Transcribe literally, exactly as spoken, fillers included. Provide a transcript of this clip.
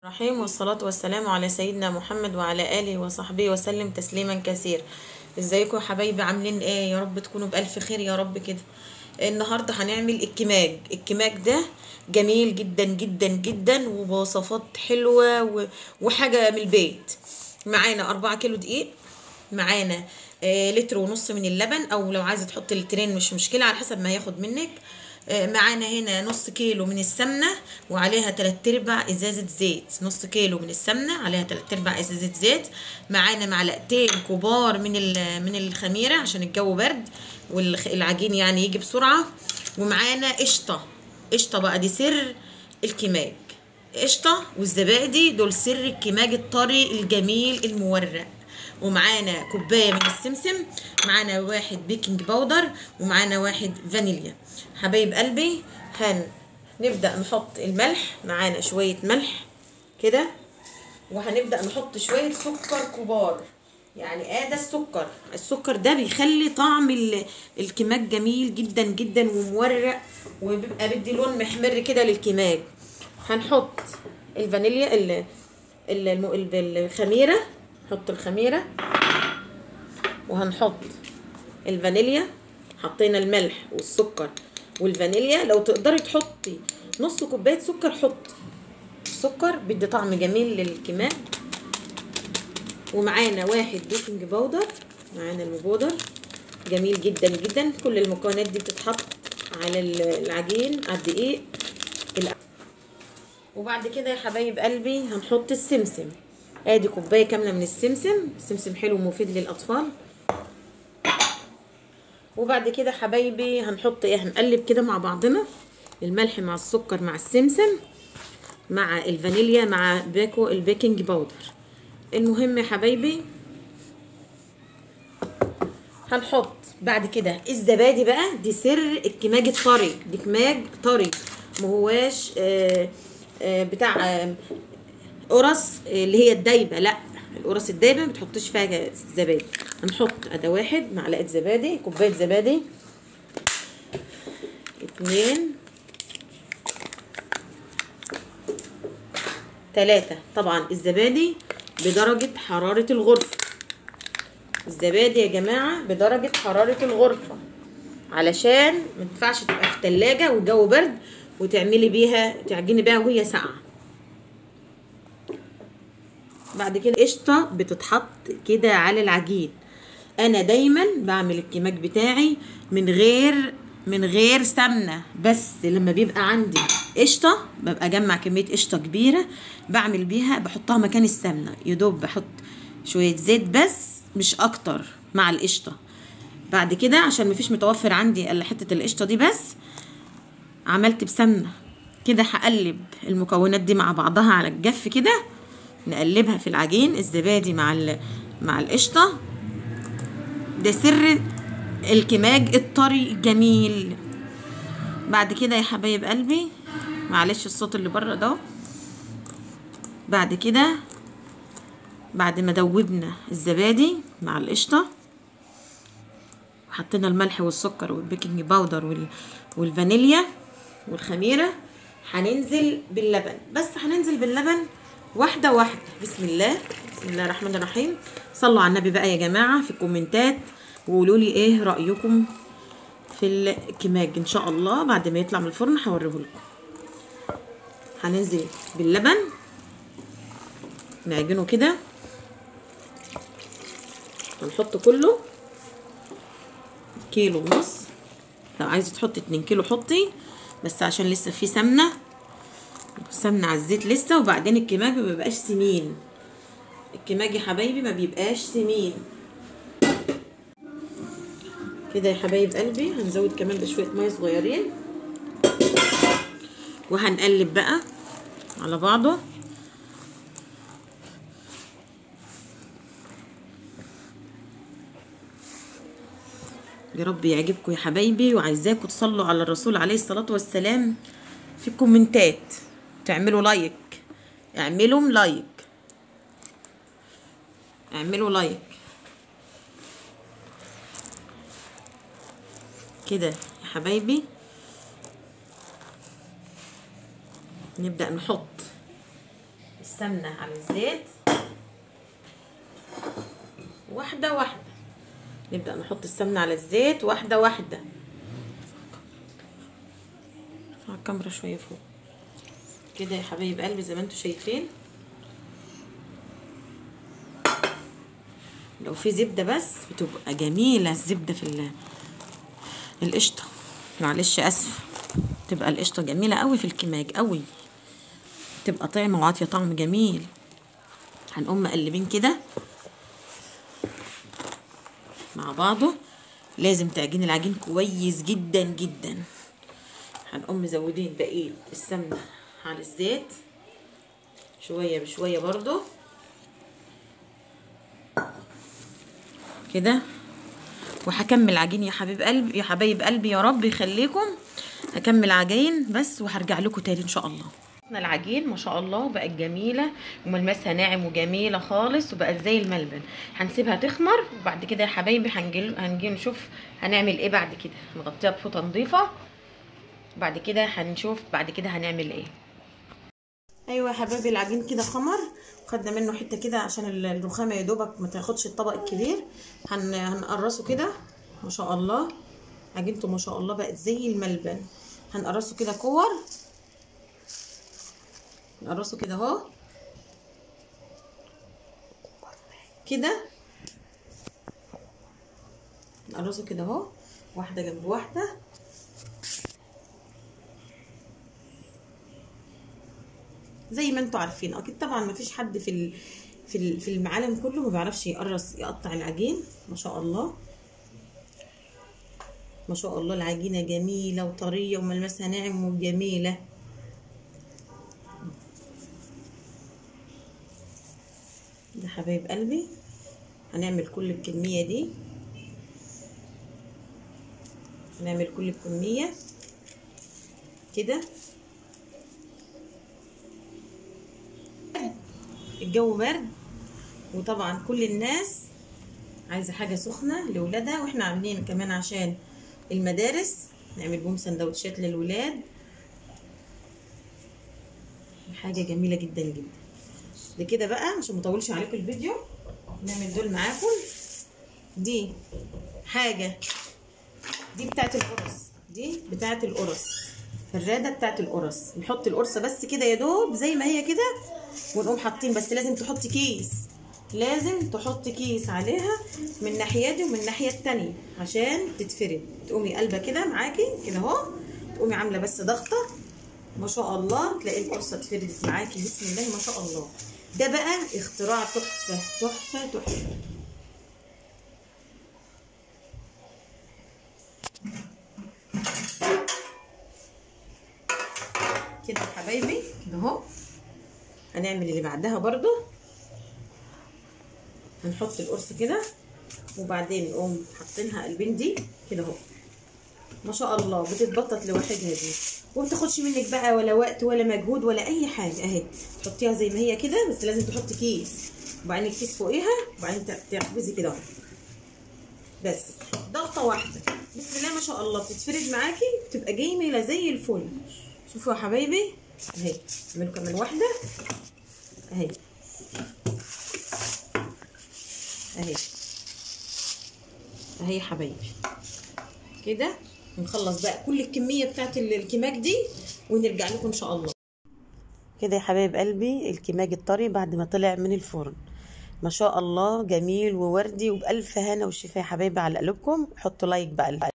الرحيم والصلاة والسلام على سيدنا محمد وعلى آله وصحبه وسلم تسليما كثيرا. ازيكم يا حبايبي؟ عاملين ايه؟ يا رب تكونوا بألف خير يا رب كده. النهارده هنعمل الكماج. الكماج ده جميل جدا جدا جدا وبوصفات حلوة و- وحاجة من البيت. معانا أربعة كيلو دقيق، معانا آه، لتر ونص من اللبن، او لو عايزه تحط لترين مش مشكله على حسب ما هياخد منك. آه، معانا هنا نص كيلو من السمنه وعليها تلات ارباع ازازه زيت. نص كيلو من السمنه عليها تلات ارباع ازازه زيت. معانا معلقتين كبار من ال- من الخميره عشان الجو برد والعجين يعني يجي بسرعه. ومعانا قشطه. قشطه بقى دي سر الكماج. قشطه والزبادي دول سر الكماج الطري الجميل المورق. ومعانا كوبايه من السمسم، معانا واحد بيكنج باودر، ومعانا واحد فانيليا. حبايب قلبي، هنبدا نحط الملح. معانا شويه ملح كده، وهنبدا نحط شويه سكر كبار. يعني اه ده السكر. السكر ده بيخلي طعم ال- الكماج جميل جدا جدا ومورق، وبيبقى بدي لون محمر كده للكماج. هنحط الفانيليا ال ال- الم- ال- الخميره. نحط الخميره وهنحط الفانيليا. حطينا الملح والسكر والفانيليا. لو تقدري تحطي نص كوبايه سكر حطي. السكر بيدي طعم جميل للكمام. ومعانا واحد بيكنج باودر. معانا البودر جميل جدا جدا. كل المكونات دي بتتحط على العجين على الدقيق. وبعد كده يا حبايب قلبي هنحط السمسم. ادي كوبايه كامله من السمسم. السمسم حلو ومفيد للاطفال. وبعد كده حبايبي هنحط ايه؟ هنقلب كده مع بعضنا، الملح مع السكر مع السمسم مع الفانيليا مع باكو البيكنج باودر. المهم يا حبايبي هنحط بعد كده الزبادي. بقى دي سر الكماج الطري. دي كماج طري، ما هواش آه آه بتاع آه قرص اللي هي الدايبه. لا، القرص الدايبه ما بتحطش فيها زبادي. هنحط ادي واحد معلقه زبادي، كوبايه زبادي، اتنين، تلاتة. طبعا الزبادي بدرجة حرارة الغرفة. الزبادي يا جماعة بدرجة حرارة الغرفة، علشان ما ينفعش تبقى في التلاجة والجو برد وتعملي بيها تعجني بيها وهي ساقعة. بعد كده قشطة بتتحط كده على العجين. انا دايما بعمل الكماج بتاعي من غير من غير سمنه، بس لما بيبقى عندي قشطه ببقى اجمع كميه قشطه كبيره بعمل بيها، بحطها مكان السمنه. يدوب بحط شويه زيت بس مش اكتر مع القشطه. بعد كده عشان مفيش متوفر عندي الا حته القشطه دي بس، عملت بسمنه كده. هقلب المكونات دي مع بعضها على الجف كده، نقلبها في العجين الزبادي مع مع القشطه. ده سر الكماج الطري الجميل. بعد كده يا حبايب قلبي، معلش الصوت اللي بره ده. بعد كده بعد ما دوبنا الزبادي مع القشطه وحطينا الملح والسكر والبيكنج باودر وال... والفانيليا والخميره، هننزل باللبن. بس هننزل باللبن واحده واحده. بسم الله بسم الله الرحمن الرحيم. صلوا على النبي بقى يا جماعه في الكومنتات وقولوا لي ايه رايكم في الكماج. ان شاء الله بعد ما يطلع من الفرن هوريه لكم. هننزل باللبن نعجنه كده. هنحط كله كيلو ونص. لو عايزه تحطي اتنين كيلو حطي، بس عشان لسه في سمنه سمنه على الزيت لسه. وبعدين الكماج ما بيبقاش سمين. الكماج يا حبايبي ما بيبقاش سمين كده يا حبايب قلبي. هنزود كمان بشويه ميه صغيرين وهنقلب بقى على بعضه. يا رب يعجبكم يا حبايبي، وعايزاكم تصلوا على الرسول عليه الصلاة والسلام في الكومنتات، تعملوا لايك. اعملوا لايك اعملوا لايك كده يا حبايبي. نبدأ نحط السمنه على الزيت واحده واحده. نبدا نحط السمنه على الزيت واحده واحده. ارفع الكاميرا شويه فوق كده يا حبايب قلبي زي ما انتم شايفين. لو في زبده بس بتبقى جميله الزبده في القشطه، معلش اسف، تبقى القشطه جميله قوي في الكماج قوي، تبقى طعمه وعاطيه طعم جميل. هنقوم مقلبين كده مع بعضه. لازم تعجين العجين كويس جدا جدا. هنقوم مزودين بقيه السمنه على الزيت شويه بشويه برضو كده. وهكمل عجين يا حبيب قلبي يا حبايب قلبي، يا رب يخليكم. هكمل عجين بس وهرجع لكم تاني ان شاء الله. العجين ما شاء الله بقت جميله وملمسها ناعم وجميله خالص وبقت زي الملبن. هنسيبها تخمر وبعد كده يا حبايبي هنجي هنجي نشوف هنعمل ايه بعد كده. هنغطيها بفوطه نظيفه بعد كده هنشوف بعد كده هنعمل ايه. ايوه يا حبايبي العجين كده خمر، خدنا منه حته كده عشان الرخامه يا دوبك ما تاخدش الطبق الكبير. هن... هنقرصه كده ما شاء الله. عجينته ما شاء الله بقت زي الملبن. هنقرصه كده كور، نقرصه كده اهو كده، نقرصه كده اهو واحده جنب واحده. زي ما انتوا عارفين اكيد طبعا ما فيش حد في في في المعالم كله ما بيعرفش يقرص يقطع العجين. ما شاء الله ما شاء الله العجينه جميله وطريه وملمسها ناعم وجميله. ده حبايب قلبي هنعمل كل الكميه دي، هنعمل كل الكميه كده. الجو برد وطبعا كل الناس عايزه حاجه سخنه لاولادها، واحنا عاملين كمان عشان المدارس نعمل بهم سندوتشات للولاد. حاجه جميله جدا جدا. ده كده بقى عشان ما اطولش عليكم الفيديو نعمل دول معاكم. دي حاجه دي بتاعت القرص، دي بتاعت القرص، فراده بتاعت القرص. نحط القرصه بس كده يا دوب زي ما هي كده ونقوم حاطين، بس لازم تحطي كيس، لازم تحطي كيس عليها من ناحيه دي ومن الناحيه التانيه عشان تتفرد. تقومي قلبه كده معاكي كده اهو، تقومي عامله بس ضغطه ما شاء الله تلاقي القرصه اتفردت معاكي. بسم الله ما شاء الله. ده بقى اختراع تحفه تحفه تحفه. كده يا حبايبي كده اهو. هنعمل اللي بعدها برضو، هنحط القرص كده وبعدين نقوم حاطينها قلبين دي كده اهو. ما شاء الله بتتبطط لوحدها دي ومتاخدش منك بقى ولا وقت ولا مجهود ولا اي حاجه. اهي تحطيها زي ما هي كده، بس لازم تحطي كيس وبعدين الكيس فوقيها وبعدين تخبزي كده اهو. بس ضغطه واحده بسم الله ما شاء الله بتتفرد معاكي بتبقى جميله زي الفل. شوفوا يا حبايبي اهي. اعملوا كمان واحده اهي اهي اهي يا حبايبي كده. نخلص بقى كل الكميه بتاعت الكماج دي ونرجع لكم ان شاء الله. كده يا حبايب قلبي الكماج الطري بعد ما طلع من الفرن ما شاء الله جميل ووردي وبألف هنا وشفا يا حبايبي على قلوبكم. حطوا لايك بقى.